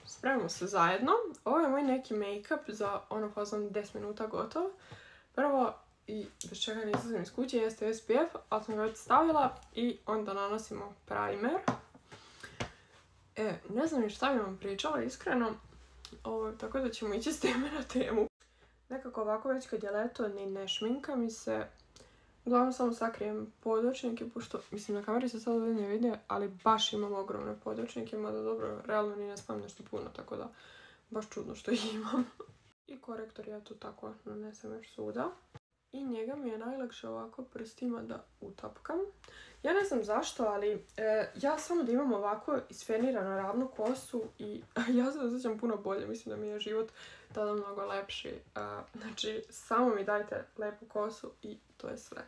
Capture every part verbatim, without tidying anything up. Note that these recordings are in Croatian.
spremimo se zajedno. Ovo je moj neki make-up za ono fazom deset minuta gotovo. Prvo, i bez čega ne izlazim iz kuće, jeste S P F, ali sam ga već stavila i onda nanosimo primer. E, ne znam ni šta bi vam pričala, iskreno, ovo, tako da ćemo ići s teme na temu. Nekako ovako već kad je leto ni ne šminka mi se, uglavnom samo sakrijem podočnjake, pošto, mislim, na kameri se sad ovdje ne vidi, ali baš imam ogromne podočnjake, mada dobro, realno ni ne spavim nešto puno, tako da baš čudno što ih imam. I korektor ja tu tako nanesem još svuda. I njega mi je najlakše ovako prstima da utapkam. Ja ne znam zašto, ali e, ja samo da imam ovako isfenirano ravnu kosu i ja se osjećam puno bolje. Mislim da mi je život tada mnogo lepši. E, znači, samo mi dajte lepu kosu i to je sve.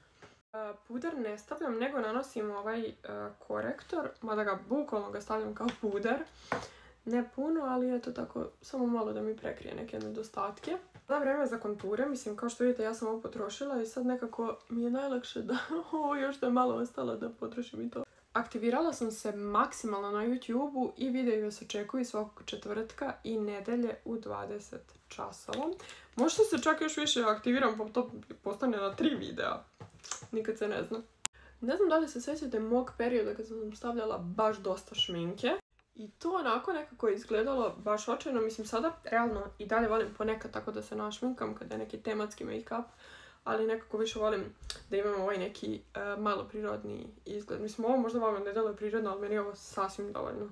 E, puder ne stavljam, nego nanosim ovaj e, korektor, mada ga bukvalno ga stavljam kao puder. Ne puno, ali eto tako, samo malo da mi prekrije neke nedostatke. Sada vreme za konture, mislim, kao što vidite, ja sam ovo potrošila i sad nekako mi je najlakše da ovo još da je malo ostalo da potrošim i to. Aktivirala sam se maksimalno na YouTube-u i video se očekuju svakog četvrtka i nedelje u dvadeset časova. Možda se čak još više aktiviram, pa to postane na tri videa. Nikad se ne zna. Ne znam da li se sjećate mog perioda kad sam stavljala baš dosta šminke. I to onako nekako je izgledalo baš očajno. Mislim, sada realno i dalje volim ponekad tako da se našminkam kada je neki tematski make-up, ali nekako više volim da imam ovaj neki uh, malo prirodniji izgled. Mislim, ovo možda vam ne deluje prirodno, ali meni je ovo sasvim dovoljno.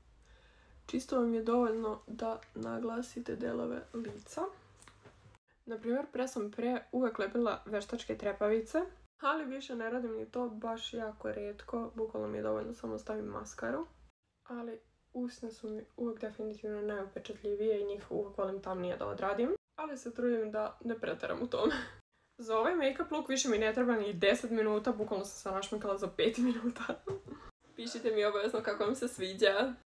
Čisto vam je dovoljno da naglasite delove lica. Naprimjer, pre sam pre uvek lepila veštačke trepavice, ali više ne radim ni to baš jako retko. Bukvalno mi je dovoljno samo stavim maskaru. Ali usne su mi uvijek definitivno najupečatljivije i njih uvijek volim tamnije da odradim. Ali se trudim da ne preteram u tome. Za ovaj make-up look više mi ne treba ni deset minuta, bukvalno sam se našminkala za pet minuta. Pišite mi obavezno kako vam se sviđa.